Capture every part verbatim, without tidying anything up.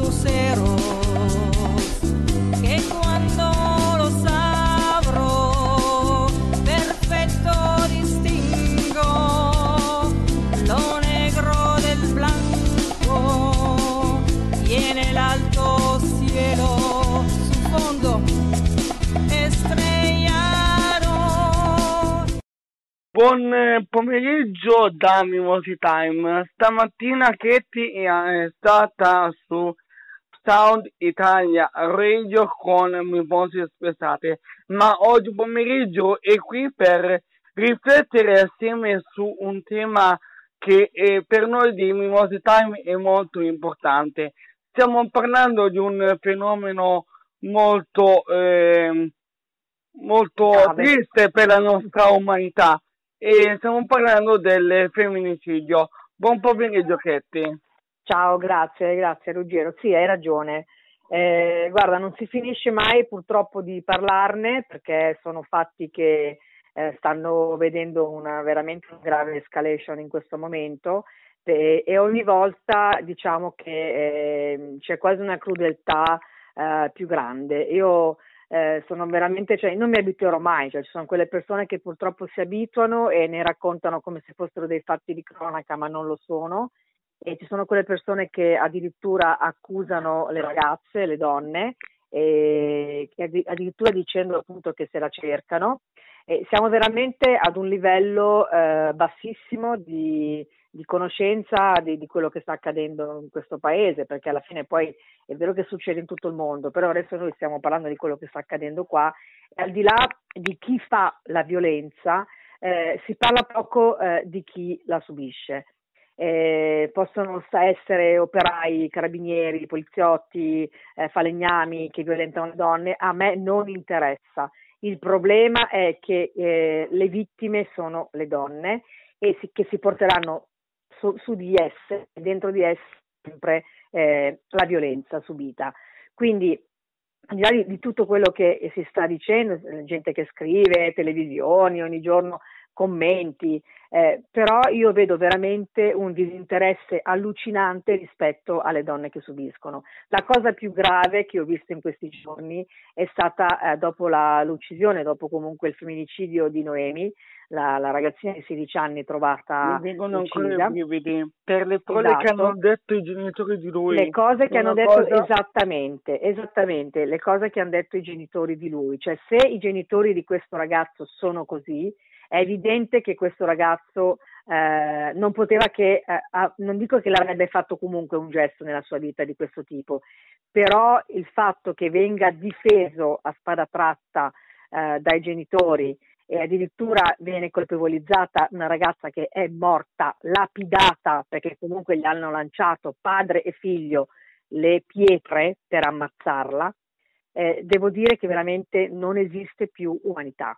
luceros que cuando los abro perfecto distingo lo negro del blanco y en el alto cielo su fondo estrellato. Buon eh, pomeriggio da Mimosi Time. Stamattina Katie è stata su Sound Italia Radio con Mimosi Spesate, ma oggi pomeriggio è qui per riflettere assieme su un tema che eh, per noi di Mimosi Time è molto importante. Stiamo parlando di un fenomeno molto, eh, molto Grave. triste per la nostra umanità. E stiamo parlando del femminicidio. Buon pomeriggio, Katie. Ciao, grazie, grazie Ruggero. Sì, hai ragione. Eh, guarda, non si finisce mai purtroppo di parlarne perché sono fatti che eh, stanno vedendo una veramente una grave escalation in questo momento e, e ogni volta diciamo che eh, c'è quasi una crudeltà eh, più grande. Io Eh, sono veramente, cioè, non mi abituerò mai, cioè, ci sono quelle persone che purtroppo si abituano e ne raccontano come se fossero dei fatti di cronaca, ma non lo sono, e ci sono quelle persone che addirittura accusano le ragazze, le donne, e che addi- addirittura dicendo appunto che se la cercano. E siamo veramente ad un livello eh, bassissimo di, di conoscenza di, di quello che sta accadendo in questo paese, perché alla fine poi è vero che succede in tutto il mondo, però adesso noi stiamo parlando di quello che sta accadendo qua e al di là di chi fa la violenza eh, si parla poco eh, di chi la subisce. Eh, possono essere operai, carabinieri, poliziotti, eh, falegnami che violentano le donne, a me non interessa. Il problema è che eh, le vittime sono le donne e si, che si porteranno su, su di esse, dentro di esse sempre eh, la violenza subita. Quindi al di là di, di tutto quello che si sta dicendo, gente che scrive, televisioni, ogni giorno commenti, eh, però io vedo veramente un disinteresse allucinante rispetto alle donne che subiscono. La cosa più grave che ho visto in questi giorni è stata eh, dopo la, l'uccisione, dopo comunque il femminicidio di Noemi, la, la ragazzina di sedici anni trovata Mi vengono ancora uccisa. i brividi per le parole che Esatto. hanno detto i genitori di lui. Le cose che Una hanno detto cosa- esattamente, esattamente, le cose che hanno detto i genitori di lui, cioè se i genitori di questo ragazzo sono così, è evidente che questo ragazzo eh, non poteva che, eh, a- non dico che l'avrebbe fatto comunque un gesto nella sua vita di questo tipo, però il fatto che venga difeso a spada tratta eh, dai genitori e addirittura viene colpevolizzata una ragazza che è morta, lapidata, perché comunque gli hanno lanciato padre e figlio le pietre per ammazzarla, eh, devo dire che veramente non esiste più umanità.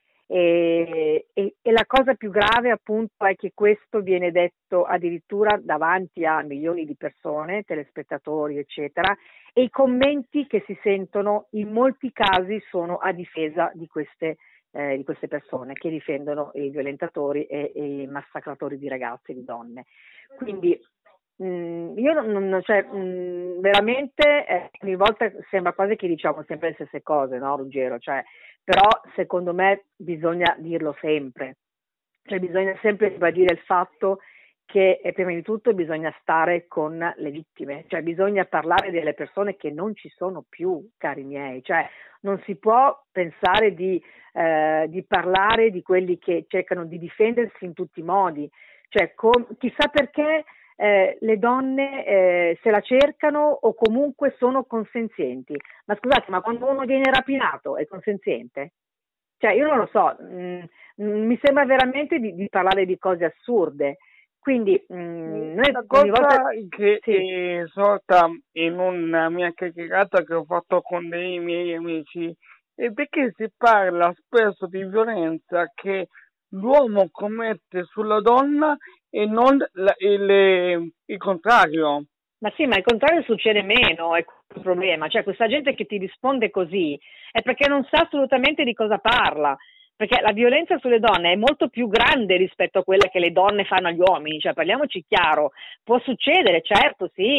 E, e, e la cosa più grave appunto è che questo viene detto addirittura davanti a milioni di persone, telespettatori eccetera, e i commenti che si sentono in molti casi sono a difesa di queste Eh, di queste persone che difendono i violentatori e, e i massacratori di ragazze e di donne. Quindi mh, io non, non cioè, mh, veramente eh, ogni volta sembra quasi che diciamo sempre le stesse cose, no Ruggero? Cioè, però secondo me bisogna dirlo sempre, cioè bisogna sempre ribadire il fatto che eh, prima di tutto bisogna stare con le vittime, cioè bisogna parlare delle persone che non ci sono più, cari miei, cioè non si può pensare di, eh, di parlare di quelli che cercano di difendersi in tutti i modi, cioè com- chissà perché eh, le donne eh, se la cercano o comunque sono consenzienti, ma scusate, ma quando uno viene rapinato è consenziente? Cioè io non lo so, mh, mh, mi sembra veramente di, di parlare di cose assurde. Quindi mh, noi La ogni cosa volta che sì. è sorta in una mia chiacchierata che ho fatto con dei miei amici è perché si parla spesso di violenza che l'uomo commette sulla donna e non la- il, il contrario. Ma sì, ma il contrario succede meno, è questo il problema. Cioè questa gente che ti risponde così è perché non sa assolutamente di cosa parla. Perché la violenza sulle donne è molto più grande rispetto a quella che le donne fanno agli uomini, cioè parliamoci chiaro, può succedere, certo, sì,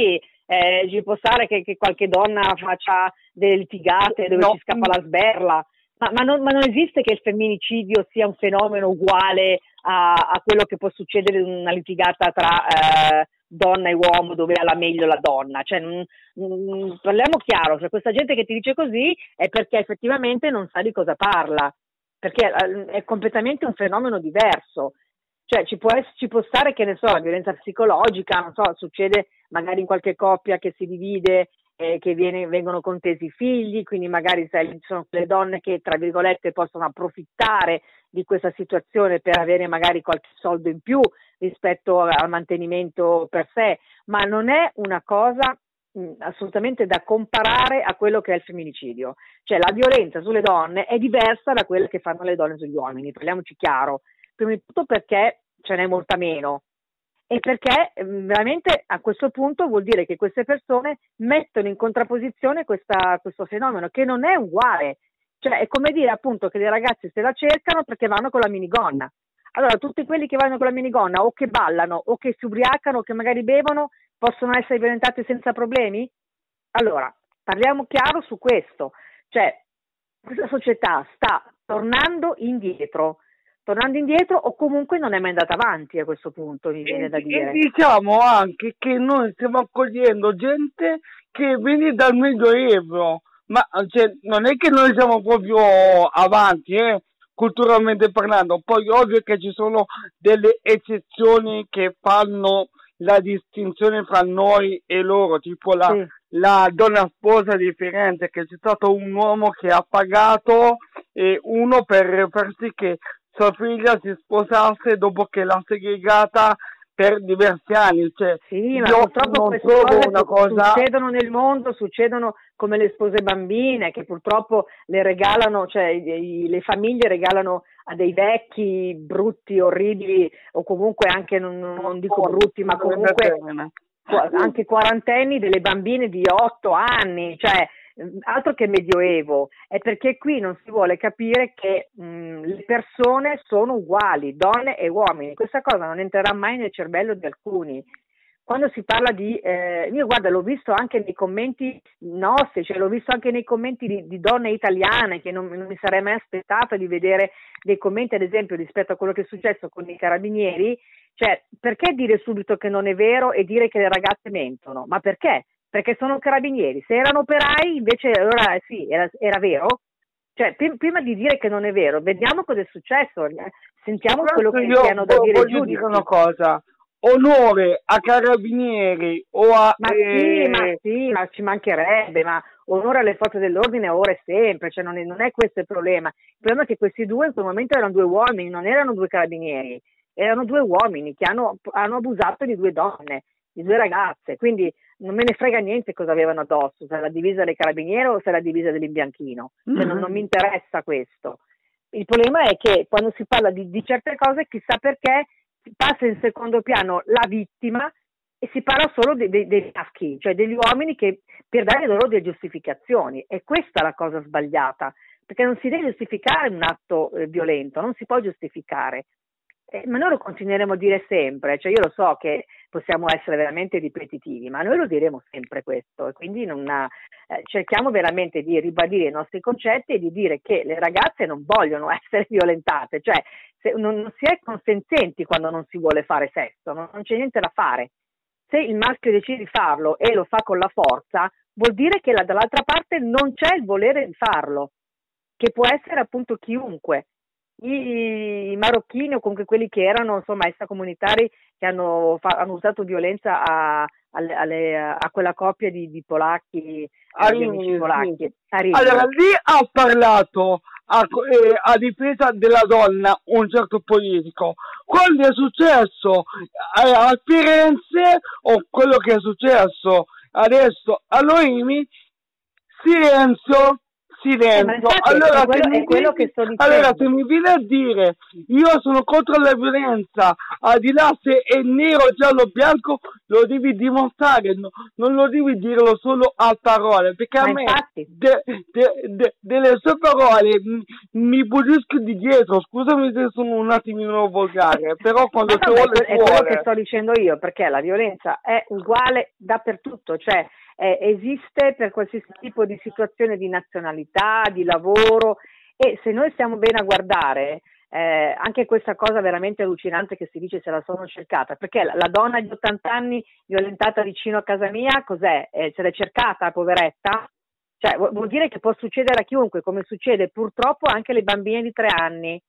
eh, ci può stare che, che qualche donna faccia delle litigate dove no. ci scappa la sberla, ma, ma, non, ma non esiste che il femminicidio sia un fenomeno uguale a, a quello che può succedere in una litigata tra eh, donna e uomo dove ha la meglio la donna. Cioè, mh, mh, parliamo chiaro, cioè, questa gente che ti dice così è perché effettivamente non sa di cosa parla, perché è completamente un fenomeno diverso. Cioè ci può, essere, ci può stare, che ne so, la violenza psicologica, non so, succede magari in qualche coppia che si divide, eh, che viene, vengono contesi i figli, quindi magari sai, ci sono le donne che tra virgolette possono approfittare di questa situazione per avere magari qualche soldo in più rispetto al mantenimento per sé, ma non è una cosa mh, assolutamente da comparare a quello che è il femminicidio. Cioè la violenza sulle donne è diversa da quella che fanno le donne sugli uomini, parliamoci chiaro. Prima di tutto perché ce n'è molta meno e perché veramente a questo punto vuol dire che queste persone mettono in contrapposizione questa, questo fenomeno che non è uguale. Cioè è come dire appunto che le ragazze se la cercano perché vanno con la minigonna. Allora tutti quelli che vanno con la minigonna o che ballano o che si ubriacano o che magari bevono possono essere violentati senza problemi? Allora parliamo chiaro su questo. Cioè questa società sta tornando indietro. tornando indietro o comunque non è mai andata avanti a questo punto, mi viene e, da dire. E diciamo anche che noi stiamo accogliendo gente che viene dal Medioevo, ma cioè, non è che noi siamo proprio avanti, eh, culturalmente parlando. Poi ovvio che ci sono delle eccezioni che fanno la distinzione fra noi e loro, tipo la, sì. la donna sposa di Firenze, che c'è stato un uomo che ha pagato eh, uno per far sì che sua figlia si sposasse dopo che l'ha segregata per diversi anni. Cioè, sì, ma purtroppo queste cose una cosa... succedono nel mondo, succedono come le spose bambine che purtroppo le regalano, cioè i, le famiglie regalano a dei vecchi brutti, orribili o comunque anche, non, non dico brutti, ma comunque anche quarantenni, delle bambine di otto anni, cioè altro che medioevo, è perché qui non si vuole capire che mh, le persone sono uguali, donne e uomini. Questa cosa non entrerà mai nel cervello di alcuni. Quando si parla di, eh, io guarda, l'ho visto anche nei commenti nostri, cioè l'ho visto anche nei commenti di, di donne italiane, che non, non mi sarei mai aspettata di vedere dei commenti, ad esempio, rispetto a quello che è successo con i carabinieri. Cioè, perché dire subito che non è vero e dire che le ragazze mentono? Ma perché? Perché sono carabinieri. Se erano operai invece allora sì, era, era vero. Cioè pr- prima di dire che non è vero, vediamo cosa è successo, sentiamo quello che, che hanno da dire i giudici. Dire una cosa, onore a carabinieri o a ma eh... sì, ma sì, ma ci mancherebbe, ma onore alle forze dell'ordine ora e sempre, cioè non è, non è questo il problema. Il problema è che questi due in quel momento erano due uomini, non erano due carabinieri, erano due uomini che hanno, hanno abusato di due donne, di due ragazze, quindi non me ne frega niente cosa avevano addosso, se la divisa dei carabinieri o se la divisa dell'imbianchino, mm-hmm. cioè, non, non mi interessa questo. Il problema è che quando si parla di, di certe cose, chissà perché passa in secondo piano la vittima e si parla solo dei, dei, dei maschi, cioè degli uomini, che per dare loro delle giustificazioni. E questa è la cosa sbagliata, perché non si deve giustificare un atto eh, violento, non si può giustificare. Eh, ma noi lo continueremo a dire sempre, cioè io lo so che possiamo essere veramente ripetitivi, ma noi lo diremo sempre questo, e quindi non ha, eh, cerchiamo veramente di ribadire i nostri concetti e di dire che le ragazze non vogliono essere violentate, cioè se, non, non si è consenzienti quando non si vuole fare sesso, non, non c'è niente da fare. Se il maschio decide di farlo e lo fa con la forza, vuol dire che la, dall'altra parte non c'è il volere di farlo, che può essere appunto chiunque. I, i marocchini o comunque quelli che erano insomma extracomunitari che hanno, fa, hanno usato violenza a, alle, alle, a quella coppia di, di polacchi, a di amici polacchi. Allora lì ha parlato a, eh, a difesa della donna un certo politico. Quando è successo eh, a Firenze o quello che è successo adesso a Loimi, silenzio, Eh, ma silenzio. infatti è Allora, se quello, mi è quello che dici, sto allora, se dicendo. mi viene a dire io sono contro la violenza, al di là se è nero, giallo o bianco, lo devi dimostrare, no- non lo devi dirlo solo a parole, perché a Ma me infatti, de- de- de- delle sue parole mi, mi pulisco di dietro. Scusami se sono un attimino volgare, però ma quando ci vabbè, vuole que- ci è quello che vuole. sto dicendo io, perché la violenza è uguale dappertutto, cioè eh, esiste per qualsiasi tipo di situazione di nazionalità, di lavoro, e se noi stiamo bene a guardare, eh, anche questa cosa veramente allucinante che si dice se la sono cercata, perché la, la donna di ottanta anni violentata vicino a casa mia, cos'è? Eh, se l'è cercata, poveretta? Cioè, vu- vuol dire che può succedere a chiunque, come succede purtroppo anche alle bambine di tre anni.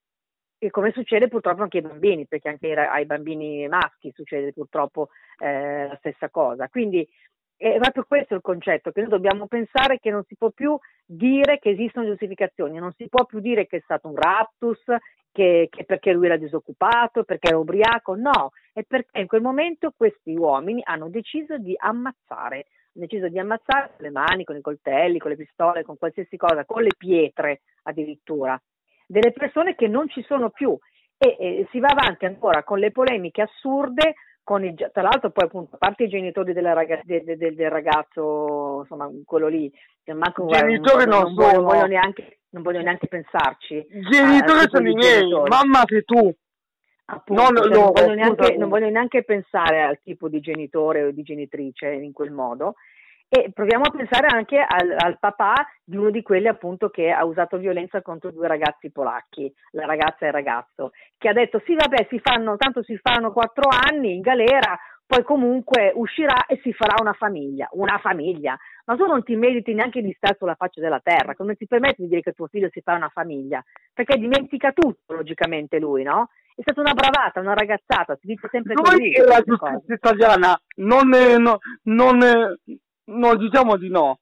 E come succede purtroppo anche ai bambini, perché anche ai, ra- ai bambini maschi succede purtroppo eh, la stessa cosa. Quindi è proprio questo il concetto, che noi dobbiamo pensare che non si può più dire che esistono giustificazioni, non si può più dire che è stato un raptus, che, che perché lui era disoccupato, perché era ubriaco, no, è perché in quel momento questi uomini hanno deciso di ammazzare, hanno deciso di ammazzare con le mani, con i coltelli, con le pistole, con qualsiasi cosa, con le pietre addirittura, delle persone che non ci sono più, e, e si va avanti ancora con le polemiche assurde, con il, tra l'altro poi appunto a parte i genitori della raga, de, de, de, del ragazzo, insomma quello lì, che manco guarda, non, Genitori non, non non, voglio, non, voglio sono, neanche, non voglio neanche pensarci a, al genitori tipo sono di i miei, genitori. mamma sei tu, non Appunto, cioè non loro, voglio neanche, non scusami. voglio neanche pensare al tipo di genitore o di genitrice in quel modo, e proviamo a pensare anche al, al papà di uno di quelli appunto che ha usato violenza contro due ragazzi polacchi, la ragazza e il ragazzo, che ha detto sì vabbè si fanno, tanto si fanno quattro anni in galera, poi comunque uscirà e si farà una famiglia, una famiglia, ma tu non ti meriti neanche di stare sulla faccia della terra, come ti permetti di dire che tuo figlio si fa una famiglia? Perché dimentica tutto logicamente lui, no? È stata una bravata, una ragazzata, si dice sempre Noi così e la queste cose. giustizia italiana non, eh, no- non, eh, non diciamo di no.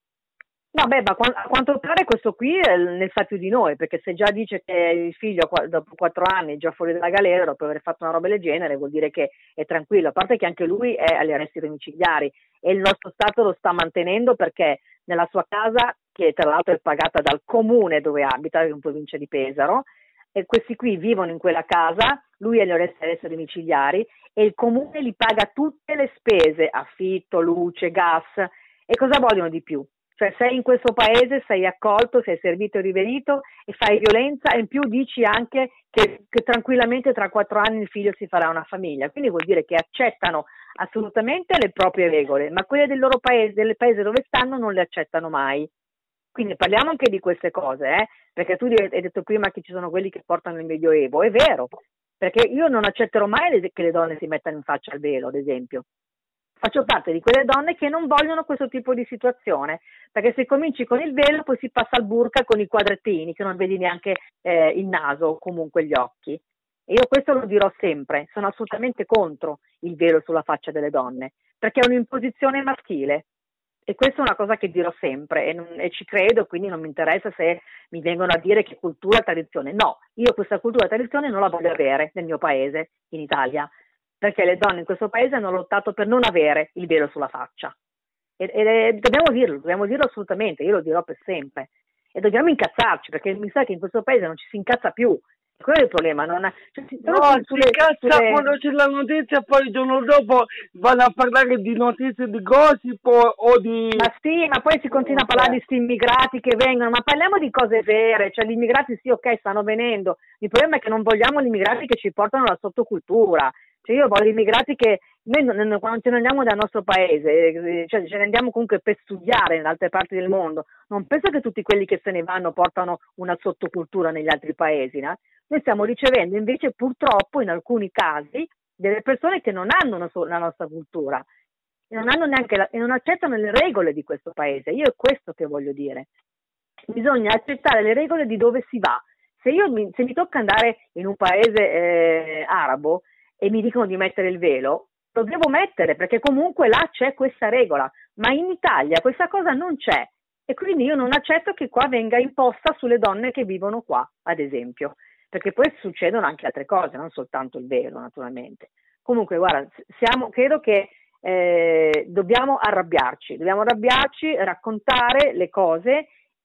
No, beh, ma qua- a quanto pare questo qui eh, ne sa più di noi, perché se già dice che il figlio qua- dopo quattro anni è già fuori dalla galera dopo aver fatto una roba del genere, vuol dire che è tranquillo, a parte che anche lui è agli arresti domiciliari e il nostro Stato lo sta mantenendo perché nella sua casa, che tra l'altro è pagata dal comune dove abita, in provincia di Pesaro, e questi qui vivono in quella casa, lui è agli arresti domiciliari e il comune gli paga tutte le spese, affitto, luce, gas, e cosa vogliono di più? Cioè sei in questo paese, sei accolto, sei servito e riverito e fai violenza e in più dici anche che, che tranquillamente tra quattro anni il figlio si farà una famiglia, quindi vuol dire che accettano assolutamente le proprie regole, ma quelle del loro paese, del paese dove stanno non le accettano mai. Quindi parliamo anche di queste cose, eh? Perché tu hai detto prima che ci sono quelli che portano il Medioevo, è vero, perché io non accetterò mai che le donne si mettano in faccia al velo, ad esempio. Faccio parte di quelle donne che non vogliono questo tipo di situazione, perché se cominci con il velo poi si passa al burka con i quadrettini, che non vedi neanche eh, il naso o comunque gli occhi. E io questo lo dirò sempre, sono assolutamente contro il velo sulla faccia delle donne, perché è un'imposizione maschile. E questa è una cosa che dirò sempre e, non, e ci credo, quindi non mi interessa se mi vengono a dire che cultura, tradizione. No, io questa cultura, tradizione non la voglio avere nel mio paese, in Italia, perché le donne in questo paese hanno lottato per non avere il velo sulla faccia. E, e dobbiamo dirlo, dobbiamo dirlo assolutamente, io lo dirò per sempre. E dobbiamo incazzarci, perché mi sa che in questo paese non ci si incazza più. Quello è il problema, non ha, cioè, No, sulle, si incazza sulle... quando c'è la notizia, poi il giorno dopo vanno a parlare di notizie di gossip o, o di... Ma sì, ma poi si continua a parlare di questi immigrati che vengono, ma parliamo di cose vere, cioè gli immigrati sì, ok, stanno venendo, il problema è che non vogliamo gli immigrati che ci portano la sottocultura, cioè io voglio gli immigrati che, noi non, quando ce ne andiamo dal nostro paese, cioè ce ne andiamo comunque per studiare in altre parti del mondo, non penso che tutti quelli che se ne vanno portano una sottocultura negli altri paesi, no? Noi stiamo ricevendo invece purtroppo in alcuni casi delle persone che non hanno una, la nostra cultura e non hanno neanche la, e non accettano le regole di questo paese. Io è questo che voglio dire. Bisogna accettare le regole di dove si va. Se io mi, se mi tocca andare in un paese eh, arabo e mi dicono di mettere il velo, lo devo mettere perché comunque là c'è questa regola, ma in Italia questa cosa non c'è e quindi io non accetto che qua venga imposta sulle donne che vivono qua, ad esempio, perché poi succedono anche altre cose, non soltanto il velo naturalmente. Comunque guarda, siamo, credo che eh, dobbiamo arrabbiarci, dobbiamo arrabbiarci, raccontare le cose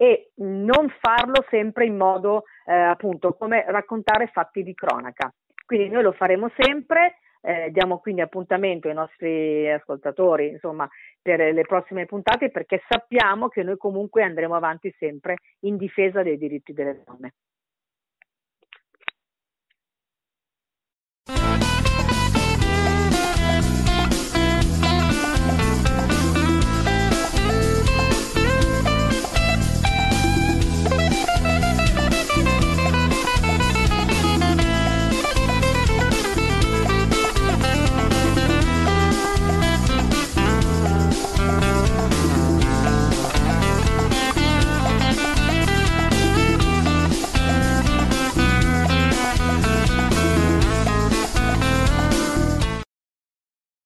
e non farlo sempre in modo eh, appunto come raccontare fatti di cronaca. Quindi noi lo faremo sempre, eh, diamo quindi appuntamento ai nostri ascoltatori, insomma, per le prossime puntate, perché sappiamo che noi comunque andremo avanti sempre in difesa dei diritti delle donne.